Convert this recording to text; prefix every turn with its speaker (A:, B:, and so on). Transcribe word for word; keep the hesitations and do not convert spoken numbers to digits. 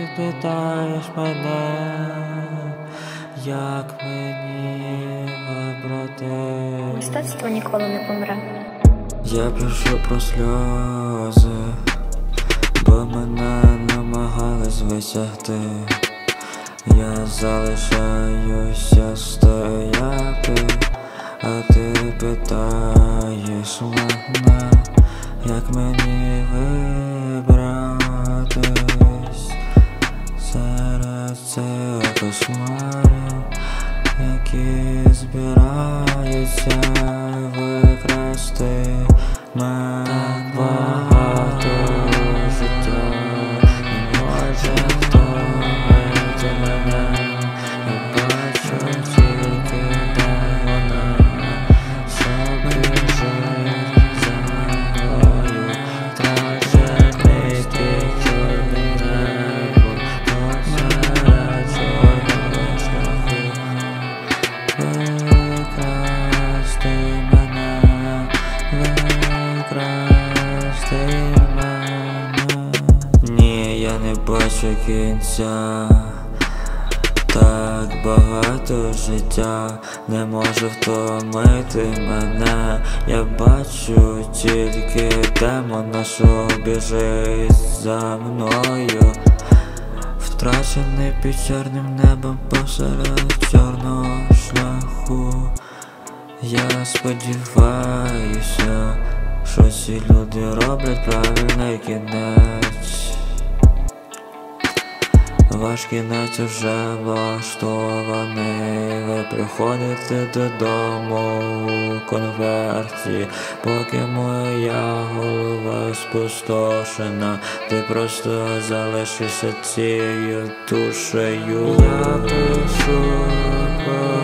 A: питаєш мене, як мені вибрати.
B: Мистецтво ніколи не помре.
A: Я пишу про сльози, бо мене намагались висягти. Я залишаюся стояти, а ти питаєш мене, як мені вибратись серед цих кошмарів, які збираються викрасти мене. Багато життя не може втомити мене. Я бачу тільки, де вона, що біжить за мною. Трагедний чорний небо посеред чорного шляху. Викрасти мене, викрасти мене. Ні, я не бачу кінця. Так багато життя не може втомити мене. Я бачу тільки демона, що біжить за мною. Втрачений під чорним небом посеред чорного шляху. Я сподіваюся, що ці люди роблять правильний кінець. Ваш кінець уже влаштований. Ви приходите додому у конверті, поки моя голова спустошена. Ти просто залишишся цією душею. Я пишу про